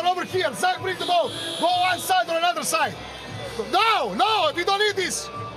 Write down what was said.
over here. Zach, bring the ball. Go one side or another side. No, no, we don't need this.